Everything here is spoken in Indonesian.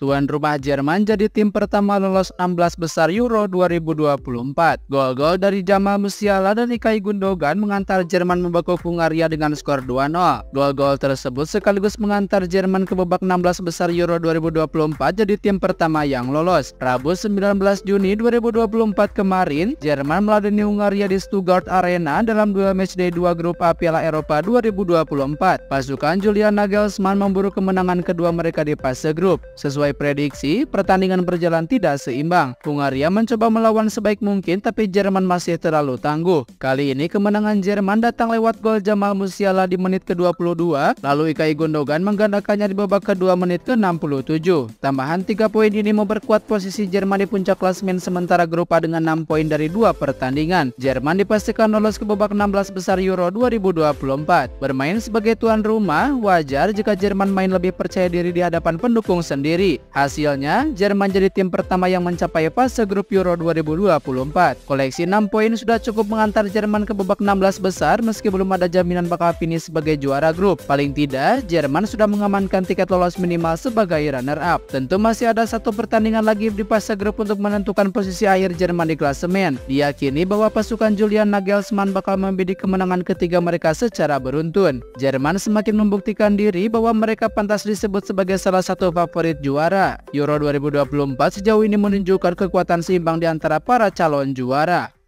Tuan rumah Jerman jadi tim pertama lolos 16 besar Euro 2024. Gol-gol dari Jamal Musiala dan Ilkay Gundogan mengantar Jerman membekuk Hungaria dengan skor 2-0. Gol-gol tersebut sekaligus mengantar Jerman ke babak 16 besar Euro 2024 jadi tim pertama yang lolos. Rabu 19 Juni 2024 kemarin, Jerman meladeni Hungaria di Stuttgart Arena dalam duel matchday 2 grup A Piala Eropa 2024. Pasukan Julian Nagelsmann memburu kemenangan kedua mereka di fase grup. Sesuai prediksi, pertandingan berjalan tidak seimbang. Hungaria mencoba melawan sebaik mungkin, tapi Jerman masih terlalu tangguh. Kali ini kemenangan Jerman datang lewat gol Jamal Musiala di menit ke-22, lalu Ilkay Gundogan menggandakannya di babak kedua menit ke-67. Tambahan 3 poin ini memperkuat posisi Jerman di puncak klasemen sementara grup A dengan 6 poin dari 2 pertandingan. Jerman dipastikan lolos ke babak 16 besar Euro 2024. Bermain sebagai tuan rumah, wajar jika Jerman main lebih percaya diri di hadapan pendukung sendiri. Hasilnya, Jerman jadi tim pertama yang mencapai fase grup Euro 2024. Koleksi 6 poin sudah cukup mengantar Jerman ke babak 16 besar meski belum ada jaminan bakal finish sebagai juara grup. Paling tidak, Jerman sudah mengamankan tiket lolos minimal sebagai runner-up. Tentu masih ada satu pertandingan lagi di fase grup untuk menentukan posisi akhir Jerman di klasemen. Diyakini bahwa pasukan Julian Nagelsmann bakal membidik kemenangan ketiga mereka secara beruntun. Jerman semakin membuktikan diri bahwa mereka pantas disebut sebagai salah satu favorit juara. Euro 2024 sejauh ini menunjukkan kekuatan seimbang di antara para calon juara.